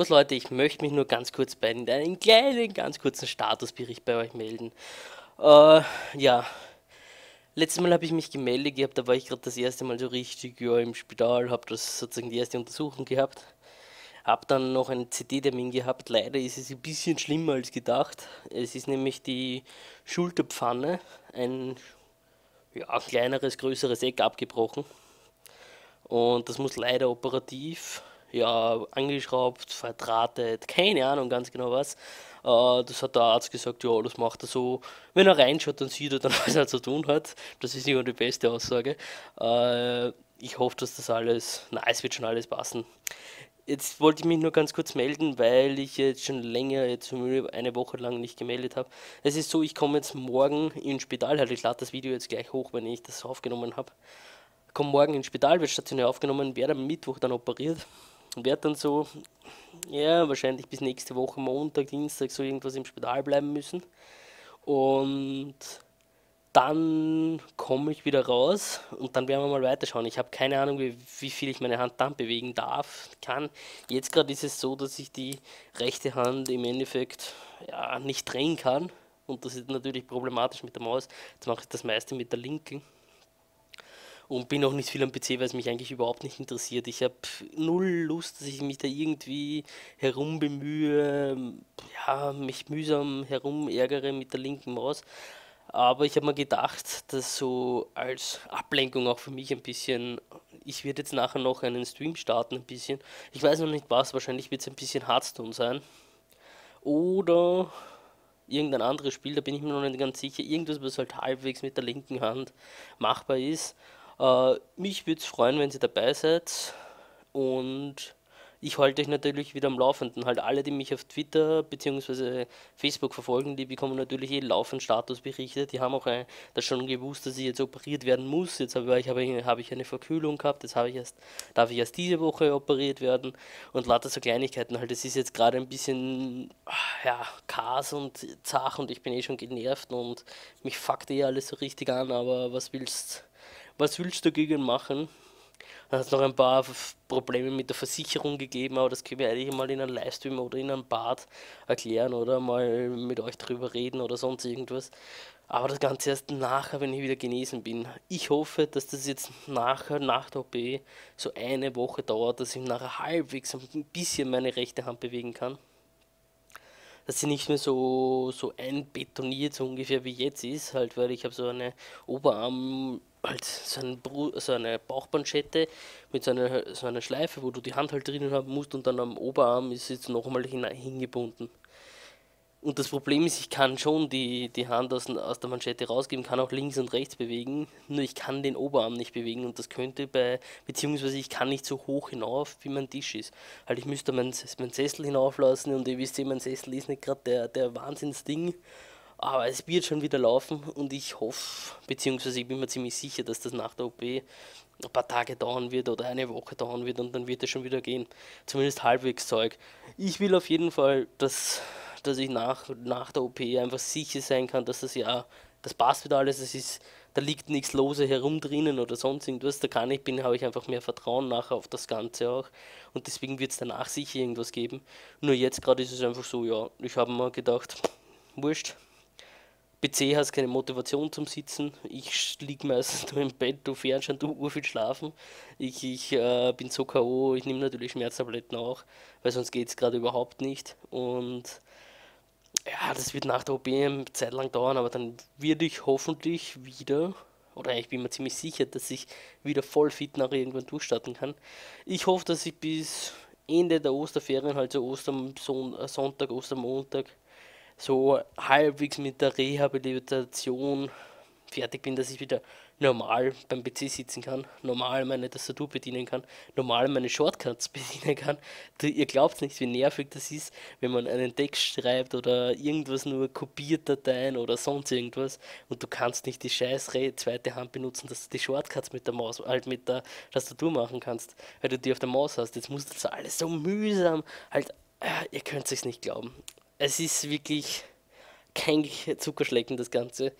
Servus Leute, ich möchte mich nur ganz kurz bei einem kleinen, ganz kurzen Statusbericht bei euch melden. Ja, letztes Mal habe ich mich gemeldet gehabt, da war ich gerade das erste Mal so richtig ja, im Spital, habe das sozusagen die erste Untersuchung gehabt, habe dann noch einen CT-Termin gehabt. Leider ist es ein bisschen schlimmer als gedacht. Es ist nämlich die Schulterpfanne, ein ja, kleineres, größeres Eck abgebrochen. Und das muss leider operativ, ja, angeschraubt, verdrahtet, keine Ahnung ganz genau was. Das hat der Arzt gesagt, ja, das macht er so. Wenn er reinschaut, dann sieht er dann, was er zu tun hat. Das ist immer die beste Aussage. Äh, Ich hoffe, dass das alles, na, es wird schon alles passen. Jetzt wollte ich mich nur ganz kurz melden, weil ich jetzt schon länger, jetzt eine Woche lang nicht gemeldet habe. Es ist so, ich komme jetzt morgen ins Spital, halt ich lade das Video jetzt gleich hoch, wenn ich das aufgenommen habe. Komme morgen ins Spital, wird stationär aufgenommen, werde am Mittwoch dann operiert. Werde dann so, ja, wahrscheinlich bis nächste Woche Montag, Dienstag so irgendwas im Spital bleiben müssen. Und dann komme ich wieder raus und dann werden wir mal weiterschauen. Ich habe keine Ahnung, wie viel ich meine Hand dann bewegen darf, kann. Jetzt gerade ist es so, dass ich die rechte Hand im Endeffekt ja, nicht drehen kann. Und das ist natürlich problematisch mit der Maus. Jetzt mache ich das meiste mit der linken und bin auch nicht viel am PC, weil es mich eigentlich überhaupt nicht interessiert. Ich habe null Lust, dass ich mich da irgendwie herumbemühe, ja, mich mühsam herumärgere mit der linken Maus. Aber ich habe mir gedacht, dass so als Ablenkung auch für mich ein bisschen, ich werde jetzt nachher noch einen Stream starten, ein bisschen. Ich weiß noch nicht was, wahrscheinlich wird es ein bisschen Hearthstone sein. Oder irgendein anderes Spiel, da bin ich mir noch nicht ganz sicher. Irgendwas, was halt halbwegs mit der linken Hand machbar ist. Mich würde es freuen, wenn ihr dabei seid. Und ich halte euch natürlich wieder am Laufenden. Halt alle, die mich auf Twitter bzw. Facebook verfolgen, die bekommen natürlich laufend Statusberichte. Die haben auch das schon gewusst, dass ich jetzt operiert werden muss. Jetzt habe ich eine Verkühlung gehabt. Darf ich erst diese Woche operiert werden. Und lauter so Kleinigkeiten. Halt, es ist jetzt gerade ein bisschen ja, Chaos und zach und ich bin eh schon genervt und mich fuckt eh alles so richtig an. Aber was willst du dagegen machen? Dann hat es noch ein paar Probleme mit der Versicherung gegeben, aber das können wir eigentlich mal in einem Livestream oder in einem Bad erklären oder mal mit euch drüber reden oder sonst irgendwas. Aber das Ganze erst nachher, wenn ich wieder genesen bin. Ich hoffe, dass das jetzt nachher, nach der OP, so eine Woche dauert, dass ich nachher halbwegs ein bisschen meine rechte Hand bewegen kann, dass sie nicht mehr so einbetoniert, so ungefähr wie jetzt ist, halt, weil ich habe so eine Oberarm, halt so eine Bauchpanschette mit so einer Schleife, wo du die Hand halt drinnen haben musst und dann am Oberarm ist jetzt nochmal hingebunden. Und das Problem ist, ich kann schon die Hand aus der Manschette rausgeben, kann auch links und rechts bewegen, nur ich kann den Oberarm nicht bewegen und das könnte beziehungsweise ich kann nicht so hoch hinauf, wie mein Tisch ist. Halt, ich müsste mein Sessel hinauflassen und ihr wisst ja, mein Sessel ist nicht gerade der Wahnsinnsding, aber es wird schon wieder laufen und ich hoffe, beziehungsweise ich bin mir ziemlich sicher, dass das nach der OP ein paar Tage dauern wird oder eine Woche dauern wird und dann wird es schon wieder gehen. Zumindest halbwegs Zeug. Ich will auf jeden Fall, dass ich nach der OP einfach sicher sein kann, dass das passt wieder alles, da liegt nichts lose herum drinnen oder sonst irgendwas, habe ich einfach mehr Vertrauen nachher auf das Ganze auch und deswegen wird es danach sicher irgendwas geben. Nur jetzt gerade ist es einfach so, ja, ich habe mir gedacht, wurscht, PC hast keine Motivation zum Sitzen. Ich liege meistens nur im Bett, du Fernsehen, du urviel schlafen. Ich bin so K.O., ich nehme natürlich Schmerztabletten auch, weil sonst geht es gerade überhaupt nicht. Und ja, das wird nach der OP eine Zeit lang dauern, aber dann werde ich hoffentlich wieder, oder ich bin mir ziemlich sicher, dass ich wieder voll fit nach irgendwann durchstarten kann. Ich hoffe, dass ich bis Ende der Osterferien, halt so Sonntag, Ostermontag, so halbwegs mit der Rehabilitation fertig bin, dass ich wieder normal beim PC sitzen kann, normal meine Tastatur bedienen kann, normal meine Shortcuts bedienen kann. Ihr glaubt nicht, wie nervig das ist, wenn man einen Text schreibt oder irgendwas nur kopiert Dateien oder sonst irgendwas und du kannst nicht die scheiß zweite Hand benutzen, dass du die Shortcuts mit der Maus, halt mit der Tastatur machen kannst, weil du die auf der Maus hast. Jetzt muss das alles so mühsam, halt, ihr könnt es nicht glauben. Es ist wirklich kein Zuckerschlecken, das Ganze.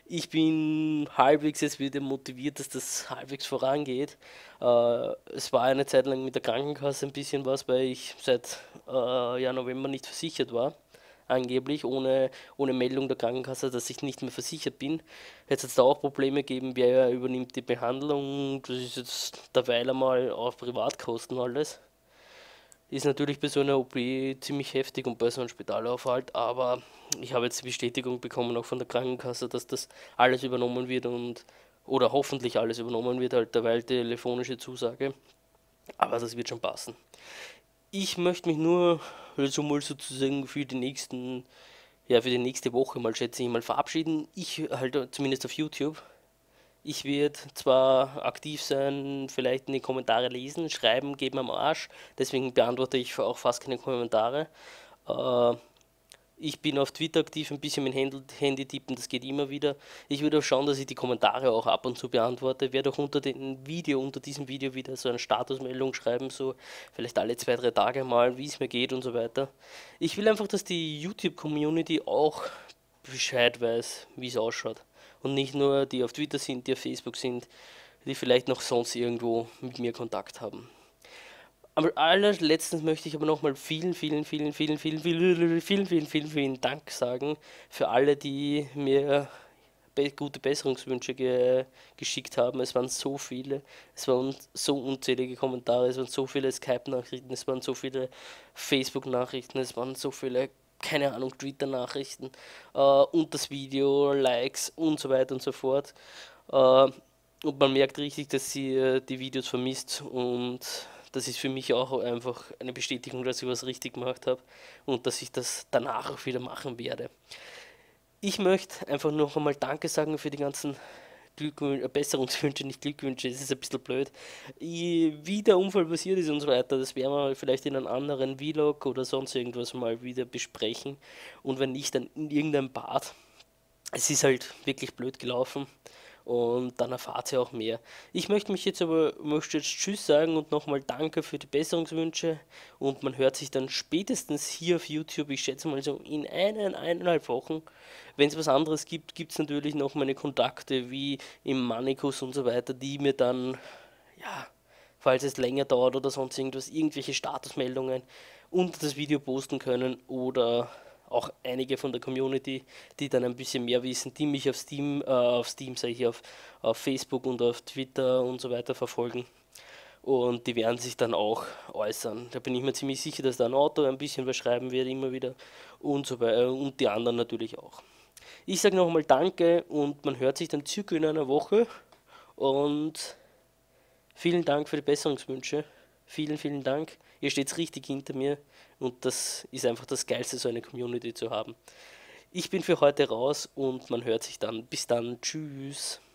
Ich bin halbwegs jetzt wieder motiviert, dass das halbwegs vorangeht. Es war eine Zeit lang mit der Krankenkasse ein bisschen was, weil ich seit ja, November nicht versichert war. Angeblich ohne Meldung der Krankenkasse, dass ich nicht mehr versichert bin. Jetzt hat es da auch Probleme gegeben, wer übernimmt die Behandlung. Das ist jetzt derweil einmal auf Privatkosten alles. Ist natürlich bei so einer OP ziemlich heftig und bei so einem Spitalaufenthalt, aber ich habe jetzt die Bestätigung bekommen, auch von der Krankenkasse, dass das alles übernommen wird und oder hoffentlich alles übernommen wird, halt derweil telefonische Zusage. Aber das wird schon passen. Ich möchte mich nur also mal sozusagen für die nächsten, ja, für die nächste Woche mal schätze ich mal verabschieden. Ich halt zumindest auf YouTube. Ich werde zwar aktiv sein, vielleicht in die Kommentare lesen, schreiben, geben am Arsch, deswegen beantworte ich auch fast keine Kommentare. Äh, Ich bin auf Twitter aktiv, ein bisschen mit Handy tippen, das geht immer wieder. Ich würde auch schauen, dass ich die Kommentare auch ab und zu beantworte. Werde auch unter diesem Video wieder so eine Statusmeldung schreiben, so vielleicht alle 2, 3 Tage mal, wie es mir geht und so weiter. Ich will einfach, dass die YouTube-Community auch Bescheid weiß, wie es ausschaut. Und nicht nur die auf Twitter sind, die auf Facebook sind, die vielleicht noch sonst irgendwo mit mir Kontakt haben. Am allerletztens möchte ich aber nochmal vielen Dank sagen für alle, die mir gute Besserungswünsche geschickt haben. Es waren so viele, es waren so unzählige Kommentare, es waren so viele Skype-Nachrichten, es waren so viele Facebook-Nachrichten, es waren so viele, keine Ahnung, Twitter-Nachrichten und das Video, Likes und so weiter und so fort. Äh, und man merkt richtig, dass sie die Videos vermisst und das ist für mich auch einfach eine Bestätigung, dass ich was richtig gemacht habe und dass ich das danach auch wieder machen werde. Ich möchte einfach noch einmal Danke sagen für die ganzen Besserungswünsche, nicht Glückwünsche, es ist ein bisschen blöd. Wie der Unfall passiert ist und so weiter, das werden wir vielleicht in einem anderen Vlog oder sonst irgendwas mal wieder besprechen. Und wenn nicht, dann in irgendeinem Bad. Es ist halt wirklich blöd gelaufen und dann erfahrt ihr auch mehr. Ich möchte jetzt Tschüss sagen und nochmal Danke für die Besserungswünsche und man hört sich dann spätestens hier auf YouTube, ich schätze mal so in 1,5 Wochen. Wenn es was anderes gibt, gibt es natürlich noch meine Kontakte wie im Manikus und so weiter, die mir dann, ja, falls es länger dauert oder sonst irgendwas, irgendwelche Statusmeldungen unter das Video posten können oder auch einige von der Community, die dann ein bisschen mehr wissen, die mich auf Steam sage ich, auf Facebook und auf Twitter und so weiter verfolgen. Und die werden sich dann auch äußern. Da bin ich mir ziemlich sicher, dass da ein Autor ein bisschen was schreiben wird, immer wieder. Und so weiter. Und die anderen natürlich auch. Ich sage nochmal Danke und man hört sich dann circa in einer Woche. Und vielen Dank für die Besserungswünsche. Vielen Dank. Ihr steht richtig hinter mir und das ist einfach das Geilste, so eine Community zu haben. Ich bin für heute raus und man hört sich dann. Bis dann. Tschüss.